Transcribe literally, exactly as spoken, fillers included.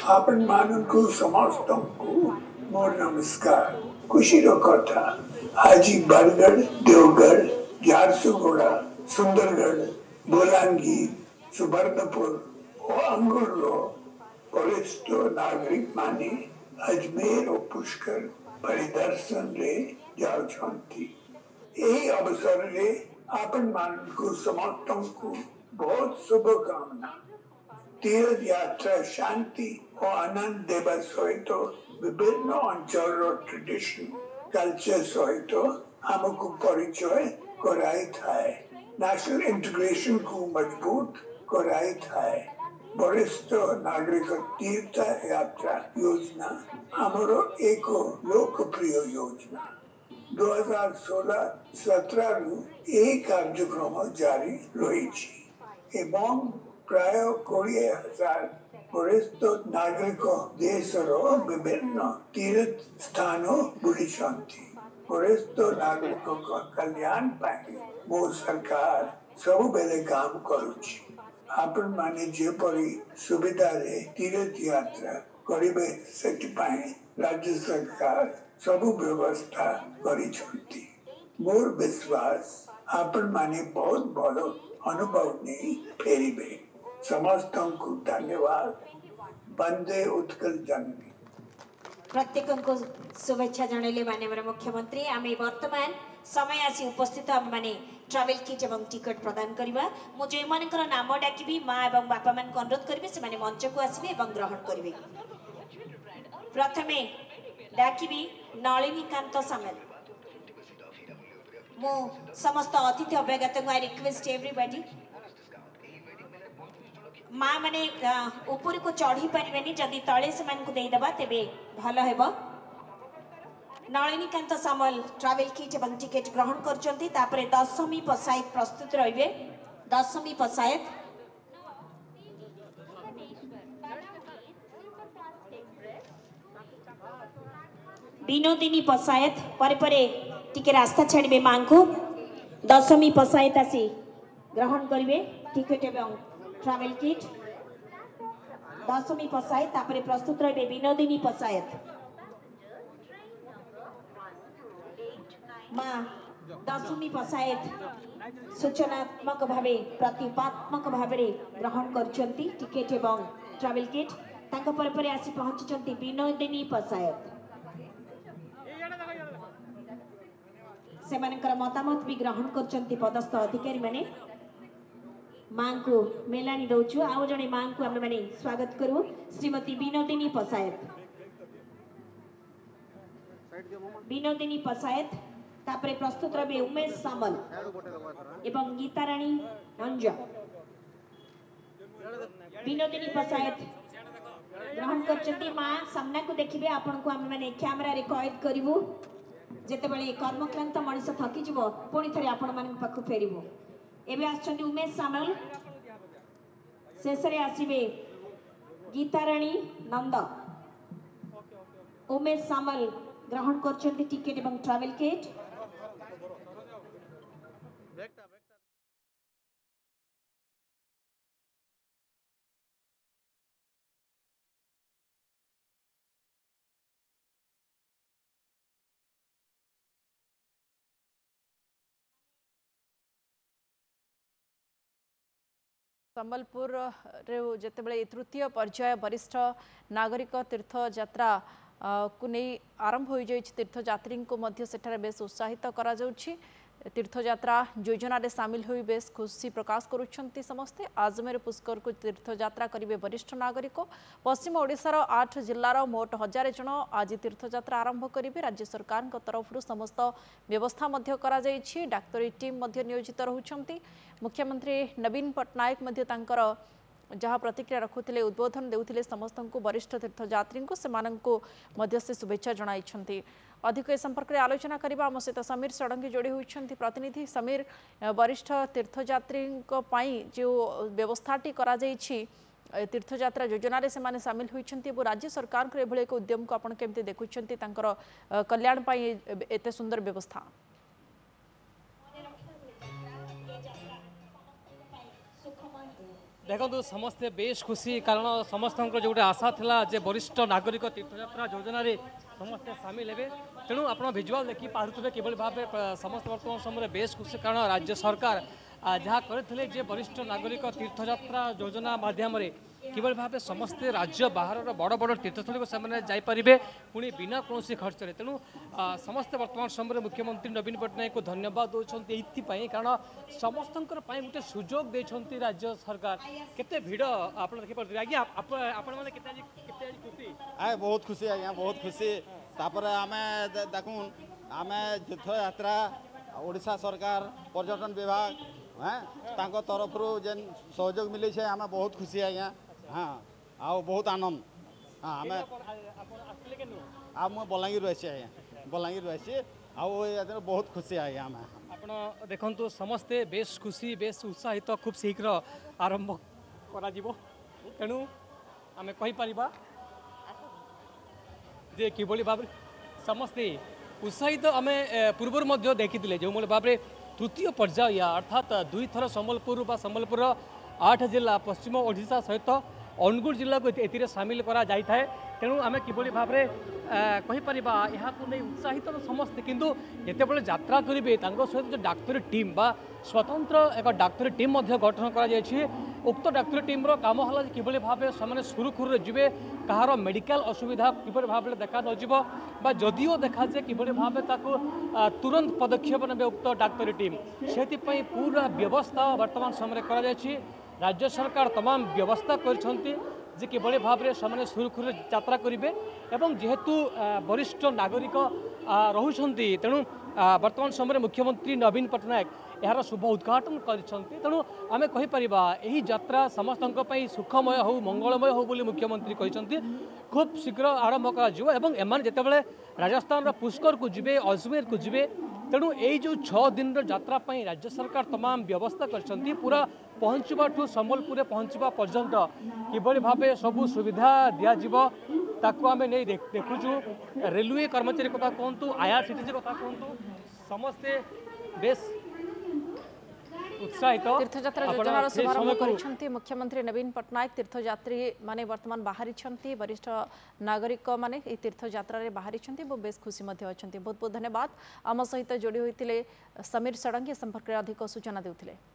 आपण माननको समस्तଙ୍କୁ मोर नमस्कार। खुशीर कथा आज बरगढ़, देवगढ़, झारसुगुड़ा, सुंदरगढ़, बोलांगीर, सुवर्णपुर और अंगुलो वरिष्ठ नागरिक माने अजमेर और पुष्कर परिदर्शन रे जाउछंती। यही अवसर रे आपण माननको समस्तଙ୍କୁ बहुत शुभकामना। तीर्थ यात्रा शांति और आनंद देवा सहित विभिन्न अंचल ट्रेडिशन कल्चर सहित आमको परिचय कराई थाए। नेशनल इंटीग्रेशन को मजबूत कराई थाए। वरिष्ठ नागरिक तीर्थ यात्रा योजना आमरो एक लोकप्रिय योजना दो हज़ार सोलह सत्रह रु एक कार्यक्रम जारी रही एवं प्राय कोड़े हजार वरिष्ठ नागरिक देशर विभिन्न तीर्थ स्थान बुली वरिष्ठ नागरिक कल्याण मो सरकार सब बेले काम करुछि। आपण माने जेपरी सुविधा रे तीर्थ यात्रा करिबे सेटिपाई राज्य सरकार सब व्यवस्था करिछंती। मोर विश्वास आपण माने बहुत बड़ो अनुभव नहीं फेरिबे। समस्त को धन्यवाद। वंदे उत्कल जननी। प्रत्येक को शुभेच्छा जनइले माननीय मुख्यमंत्री। आम वर्तमान समय आसी उपस्थित आम माने ट्रावेल किट एवं टिकट प्रदान करवा। मु जो एमानकर नाम डाकिबी माँ एवं बापा मान को अनुरोध करिवे से माने मंच को आसीबे एवं ग्रहण करिवे। प्रथमे डाकिबी नलिनीकांत सामेल। मु समस्त अतिथि अभ्यागत को आई रिक्वेस्ट एवरीबॉडी माँ माने ऊपर को चढ़ी पारे जदि तले से मान को देदेबा तेबे भल हेबो। नलिनीकांत सामल ट्रावेल किट एवं टिकेट ग्रहण करचंती। तापरे दशमी पसायत प्रस्तुत रहिबे। दशमी पसायत विनोदिनी पसायत परे परे टिके रास्ता छाड़िबे मां को। दशमी पसायत आसी ग्रहण करिवे टिकेट एवं ट्रावेल किट। दशमी पसायत तापरे प्रस्तुत रहिबे विनोदिनी पसायत। मां दशमी पसायत सूचनात्मक भावे प्रतीकात्मक भावे ग्रहण करचंती टिकेट एवं ट्रावेल किट। तांको परे परे आसी पहुंचचंती विनोदिनी पसायत। से मानकर मतामत भी ग्रहण करचंती पदस्थ अधिकारी माने। मां को मेलानी दउछु। आउ जणे मां को हम माने स्वागत करू श्रीमती विनोदिनी पसायत। विनोदिनी पसायत तापरे प्रस्तुत रहे उमेश सामल एवं गीताराणी नंज। विनोदिनी पसायत ग्रहण करचंती। मां सामना को देखिबे आपन को हम माने कैमरा रे कैद करिवु। जेते बेले कर्मक्रांत मनुष्य थकी जिवो पुणी थरे आपण मान पाखु फेरिवो। एबे आछंती उमेश सामल। शेषरे आसीबे गीताराणी नंद। उमेश सामल ग्रहण करचंती टिकेट एवं ट्रैवल किट। संबलपुर जितेबाला तृतीय पर्याय वरिष्ठ नागरिक तीर्थ यात्रा को नहीं आरंभ हो जाए तीर्थयात्री को बेस उत्साहित करा जाउछि। तीर्थयात्रा योजना रे सामिल हुई बेस खुशी प्रकाश करुछंती समस्ते। आजमेर पुष्कर को तीर्थयात्रा करिवे वरिष्ठ नागरिक। पश्चिम ओडिशार आठ जिल्लार मोट हजार जन आज तीर्थयात्रा आरंभ करिवे। राज्य सरकार तरफ समस्त व्यवस्था मध्य करा जाइछि। डाक्तरी टीम मध्य नियोजित रहुछंती। मुख्यमंत्री नवीन पट्टनायक मध्य तांकर जहाँ प्रतिक्रिया रखुले उद्बोधन देउथिले समस्त को वरिष्ठ तीर्थयात्री को सेमानंको मध्य से शुभेच्छा जणाइछंती। अधिक ए संपर्क में आलोचना करबा आम सहित समीर षडंगी जोड़ी होइछंती प्रतिनिधि। समीर, वरिष्ठ तीर्थयात्री जो व्यवस्थाटी करा जाइछि तीर्थयात्रा योजना रे सेमाने सामिल होइछंती और राज्य सरकार को एभले एक उद्यम को आपण केमते देखुछंती तांकर कल्याण पई एते सुंदर व्यवस्था? देखो समस्ते बेस खुशी कारण समस्त जो गोटे आशा था जे वरिष्ठ नागरिक तीर्थयात्रा योजन समस्ते सामिल हे तेणु आप भिजुआल देखी पारे किभली भाव समस्त बर्तमान समय बेस खुशी कारण राज्य सरकार जहाँ करते वरिष्ठ नागरिक तीर्थयात्रा योजना माध्यम किभली भाव समस्ते राज्य बाहर बड़ बड़ तीर्थस्थल को जापारे पुणी बिना कौन खर्च तेणु समस्ते वर्तमान समय मुख्यमंत्री नवीन पट्टनायक को धन्यवाद दौरान ये कारण समस्त गोटे सुजोग देते राज्य सरकार केते भिड़ आप देखिए आज्ञा आपण मैंने खुशी आए बहुत खुशी आज्ञा बहुत खुशी तापर आम देखूँ आम तीर्थ यात्रा ओडिशा सरकार पर्यटन विभाग हाँ तांको तरफ जेन सहयोग मिली है आम बहुत खुशी आज्ञा हाँ आओ बहुत आनंद हाँ आम आ मुझे बलांगीर आसी आज्ञा बलांगीर आसी आओ बहुत खुशी आज्ञा आम आप देखु समस्ते बेस खुशी बेस उत्साहित खूब शीघ्र आरंभ करा तेणु आम कहीपर जे किभली भाव समस्ते उत्साहित आम पूर्व देखी जो भाव तृतीय पर्याय अर्थात दुई थर संबलपुर बा संबलपुर आठ जिला पश्चिम ओडिशा सहित अनुगुल जिला को ए सामिल करा जाय थाए तेणु आम किभली भाव कहीपर यहाँ नहीं उत्साहित तो समस्ते किंतु जितेबाला यात्रा करेंगे सहित जो डाक्तरी टीम बा स्वतंत्र एक डाक्तरी टीम गठन कर उक्त डाक्तरी टीम काम है किभली भाव से सुरुखुरु जीवे कहार मेडिकल असुविधा किभली भाव देखा न जदिओ देखा जाए किभली भाव ताकू तुरंत पदक्षेप ने उक्त डाक्तरी टीम से पूरा व्यवस्था वर्तमान समय कर राज्य सरकार तमाम व्यवस्था कर जे किभली भाव से सुरुखुरु यात्रा करेंगे एवं जेहेतु वरिष्ठ नागरिक रोचंती तेणु वर्तमान समय मुख्यमंत्री नवीन पट्टनायक यार शुभ उद्घाटन करेणु आम कहीपर यही यात्रा समस्त सुखमय हो मंगलमय हो बोली मुख्यमंत्री कहते खूब शीघ्र आरंभ कर जितेबाला राजस्थान पुष्कर को जीवे अजमेर को जीवे तेणु यही जो छः दिन यात्रा राज्य सरकार तमाम व्यवस्था कर पूरा पहुँचवा ठू संबलपुर पहुँचवा पर्यंत किभली भाव सबू सुविधा दिज्व ताकू आम नहीं देखुचु रेलवे कर्मचारी कथा कहतु आईआरसीटीसी कथा कहतु समस्ते बेस उत्साहित तीर्थयात्रा योजनार शुभारंभ कर मुख्यमंत्री नवीन पट्टनायक तीर्थयात्री माने वर्तमान बाहरी वरिष्ठ नागरिक माने तीर्थयात्रा बाहरी बेस खुशी अच्छा बहुत बहुत धन्यवाद आम सहित जोड़ी होते समीर षडंगी संपर्क में अधिक सूचना देते।